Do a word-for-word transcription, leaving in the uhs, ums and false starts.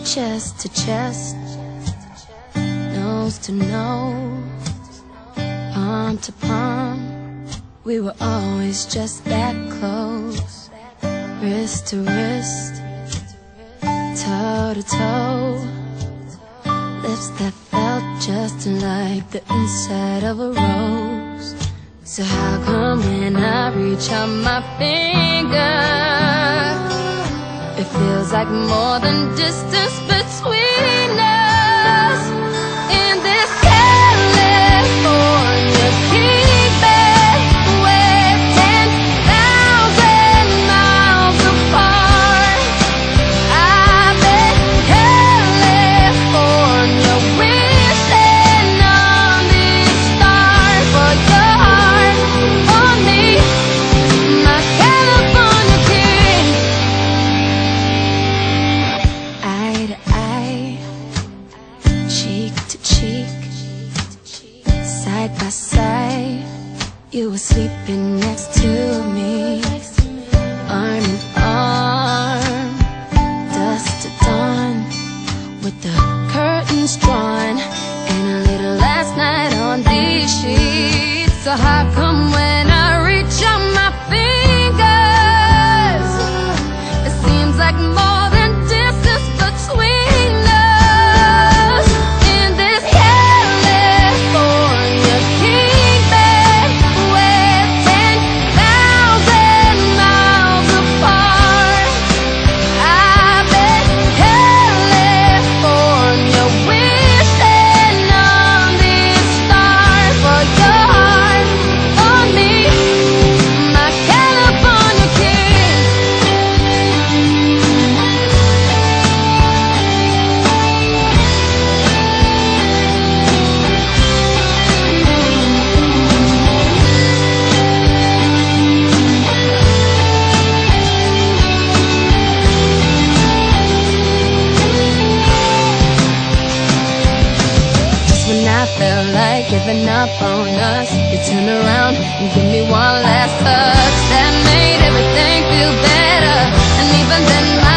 chest to chest, nose to nose, palm to palm. We were always just that close, wrist to wrist, toe to toe, lips that felt just like the inside of a rose. So how come when I reach out my finger, it feels like more than distance between us? In this California keeping, we're ten thousand miles apart. I've been California wishing on these stars for your heart, for me, my California king. Eye to eye, cheek to cheek, side by side, you were sleeping next to me, arm in arm, dusk to dawn, with the curtains drawn, and a little last night on these sheets. So how come when I reach out my fingers, it seems like more than distance between us? In this California keeping, we're ten thousand miles apart. I've been California wishing on these stars for your heart, for me, my California king. Just when I felt like giving up on us, you turn around and give me one last touch that made everything feel better. And even then